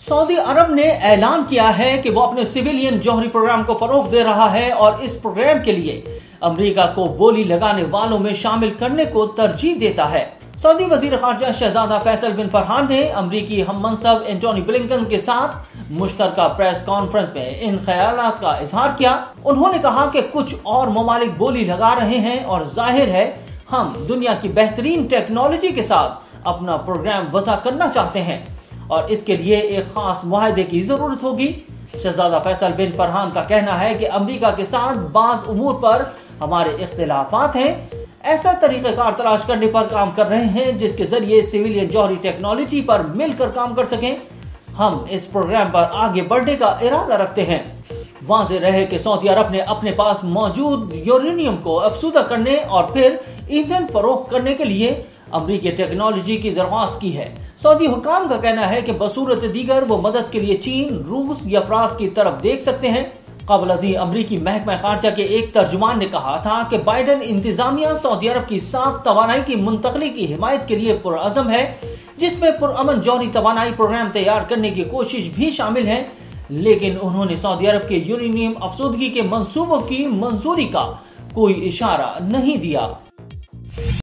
Saudi अरब ने ऐलान किया है कि वो अपने सिविलियन जौहरी प्रोग्राम को फरोग दे रहा है और इस प्रोग्राम के लिए अमेरिका को बोली लगाने वालों में शामिल करने को तरजीह देता है। सऊदी वजीर खारजा शहजादा फैसल बिन फरहान ने अमरीकी हम मनसब एंटोनी ब्लिंकन के साथ मुश्तरका प्रेस कॉन्फ्रेंस में इन ख्यालात का इजहार किया। उन्होंने कहा कि कुछ और ममालिक बोली लगा रहे हैं और जाहिर है हम दुनिया की बेहतरीन टेक्नोलॉजी के साथ अपना प्रोग्राम वज़ा करना चाहते हैं और इसके लिए एक खास मुआहदे की जरूरत होगी। शहजादा फैसल बिन फरहान का कहना है कि अमेरिका के साथ बाज उमूर पर हमारे इख्तिलाफात हैं, ऐसा तरीक़ेकार तलाश करने पर काम कर रहे हैं जिसके जरिए सिविलियन जौहरी टेक्नोलॉजी पर मिलकर काम कर सकें। हम इस प्रोग्राम पर आगे बढ़ने का इरादा रखते हैं। वाज़ेह रहे कि सऊदी अरब ने अपने पास मौजूद यूरेनियम को अफसूदा करने और फिर ईंधन फरोख्त करने के लिए अमरीकी टेक्नोलॉजी की दरख्वास्त की है। सऊदी हुकाम का कहना है कि बसूरत दीगर वो मदद के लिए चीन, रूस या फ्रांस की तरफ देख सकते हैं। क़ब्ल अज़ीं अमरीकी महकमा खारजा के एक तर्जुमान ने कहा था कि बाइडन इंतजामिया सऊदी अरब की साफ तवानाई की मुंतकली की हिमायत के लिए पुरअज़म है, जिसमें पुरअमन जौहरी तवानाई प्रोग्राम तैयार करने की कोशिश भी शामिल है। लेकिन उन्होंने सऊदी अरब के यूरेनियम अफसूदगी के मंसूबों की मंजूरी का कोई इशारा नहीं दिया।